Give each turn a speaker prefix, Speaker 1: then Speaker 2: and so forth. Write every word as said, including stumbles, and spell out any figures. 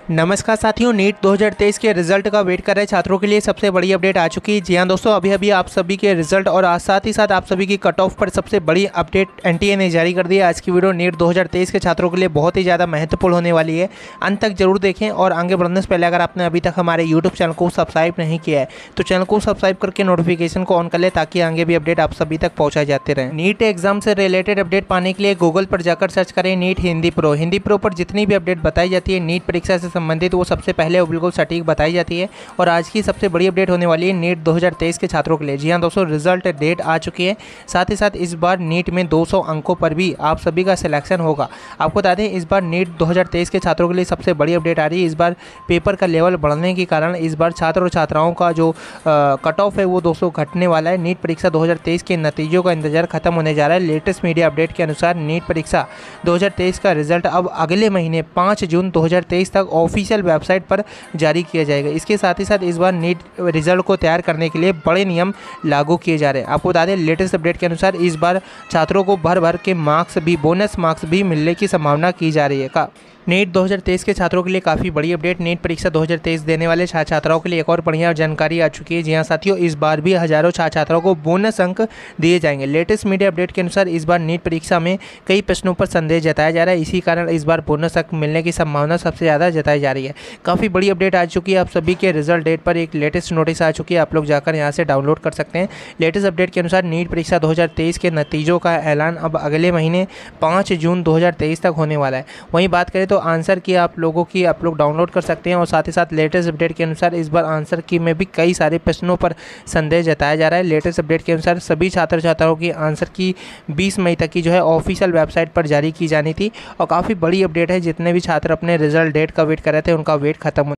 Speaker 1: नमस्कार साथियों, नीट दो हज़ार तेईस के रिजल्ट का वेट कर रहे छात्रों के लिए सबसे बड़ी अपडेट आ चुकी है। जी हाँ दोस्तों, अभी अभी आप सभी के रिजल्ट और आज साथ ही साथ आप सभी की कट ऑफ पर सबसे बड़ी अपडेट एनटीए ने जारी कर दी है। आज की वीडियो नीट दो हज़ार तेईस के छात्रों के लिए बहुत ही ज़्यादा महत्वपूर्ण होने वाली है। अंत तक जरूर देखें और आगे बढ़ने से पहले अगर आपने अभी तक हमारे यूट्यूब चैनल को सब्सक्राइब नहीं किया है तो चैनल को सब्सक्राइब करके नोटिफिकेशन को ऑन कर ले ताकि आगे भी अपडेट आप सभी तक पहुँचाए जाते रहें। नीट एग्जाम से रिलेटेड अपडेट पाने के लिए गूगल पर जाकर सर्च करें NEET Hindi pro. Hindi pro पर जितनी भी अपडेट बताई जाती है नीट परीक्षा से संबंधित वो सबसे पहले वो बिल्कुल सटीक बताई जाती है। और आज की सबसे बड़ी अपडेट होने वाली है नीट दो हज़ार तेईस के छात्रों के लिए। जी हां दोस्तों, रिजल्ट डेट आ चुकी है। साथ ही साथ इस बार नीट में दो सौ अंकों पर भी आप सभी का सिलेक्शन होगा। आपको बता दें, इस बार नीट दो हज़ार तेईस के छात्रों के लिए सबसे बड़ी अपडेट आ रही है। इस बार पेपर का लेवल बढ़ने के कारण इस बार छात्र और छात्राओं का जो कट ऑफ है वो दो सौ घटने वाला है। नीट परीक्षा दो हज़ार तेईस के नतीजों का इंतजार खत्म होने जा रहा है। लेटेस्ट मीडिया अपडेट के अनुसार नीट परीक्षा दो हज़ार तेईस का रिजल्ट अब अगले महीने पाँच जून दो हज़ार तेईस तक ऑफिशियल वेबसाइट पर जारी किया जाएगा। इसके साथ ही साथ इस बार नीट रिजल्ट को तैयार करने के लिए बड़े नियम लागू किए जा रहे हैं। आपको बता दें, लेटेस्ट अपडेट के अनुसार इस बार छात्रों को भर भर के मार्क्स भी बोनस मार्क्स भी मिलने की संभावना की जा रही है। का नीट दो हज़ार तेईस के छात्रों के लिए काफ़ी बड़ी अपडेट। नीट परीक्षा दो हज़ार तेईस देने वाले छात्र छात्राओं के लिए एक और बढ़िया जानकारी आ चुकी है। जी हाँ साथियों, इस बार भी हजारों छात्र छात्राओं को बोनस अंक दिए जाएंगे। लेटेस्ट मीडिया अपडेट के अनुसार इस बार नीट परीक्षा में कई प्रश्नों पर संदेह जताया जा रहा है। इसी कारण इस बार बोनस अंक मिलने की संभावना सबसे ज़्यादा जताई जा रही है। काफ़ी बड़ी अपडेट आ चुकी है। आप सभी के रिजल्ट डेट पर एक लेटेस्ट नोटिस आ चुकी है। आप लोग जाकर यहाँ से डाउनलोड कर सकते हैं। लेटेस्ट अपडेट के अनुसार नीट परीक्षा दो हज़ार तेईस के नतीजों का ऐलान अब अगले महीने पाँच जून दो हज़ार तेईस तक होने वाला है। वहीं बात करें तो आंसर की आप लोगों की आप लोग डाउनलोड कर सकते हैं। और साथ ही साथ लेटेस्ट अपडेट के अनुसार इस बार आंसर की में भी कई सारे प्रश्नों पर संदेह जताया जा रहा है। लेटेस्ट अपडेट के अनुसार सभी छात्र छात्राओं की आंसर की बीस मई तक की जो है ऑफिशियल वेबसाइट पर जारी की जानी थी। और काफ़ी बड़ी अपडेट है। जितने भी छात्र अपने रिजल्ट डेट का वेट कर रहे थे उनका वेट खत्म